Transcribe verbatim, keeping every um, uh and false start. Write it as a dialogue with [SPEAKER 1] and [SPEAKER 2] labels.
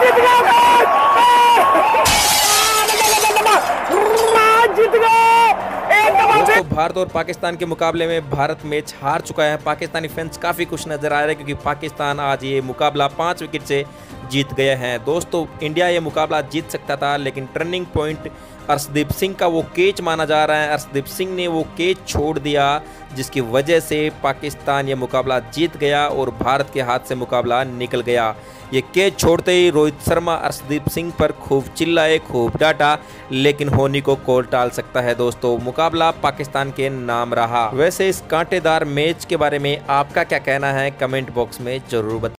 [SPEAKER 1] जीत गए जीत गए।
[SPEAKER 2] दोस्तों भारत और पाकिस्तान के मुकाबले में भारत मैच हार चुका है। पाकिस्तानी फैंस काफ़ी खुश नजर आ रहे हैं क्योंकि पाकिस्तान आज ये मुकाबला पाँच विकेट से जीत गए हैं। दोस्तों इंडिया ये मुकाबला जीत सकता था, लेकिन टर्निंग पॉइंट अर्शदीप सिंह का वो कैच माना जा रहा है। अर्शदीप सिंह ने वो कैच छोड़ दिया जिसकी वजह से पाकिस्तान ये मुकाबला जीत गया और भारत के हाथ से मुकाबला निकल गया। ये कैच छोड़ते ही रोहित शर्मा अर्शदीप सिंह पर खूब चिल्लाए, खूब डांटा, लेकिन होनी को कॉल टाल सकता है। दोस्तों मुकाबला पाकिस्तान के नाम रहा। वैसे इस कांटेदार मैच के बारे में आपका क्या कहना है, कमेंट बॉक्स में जरूर बताएं।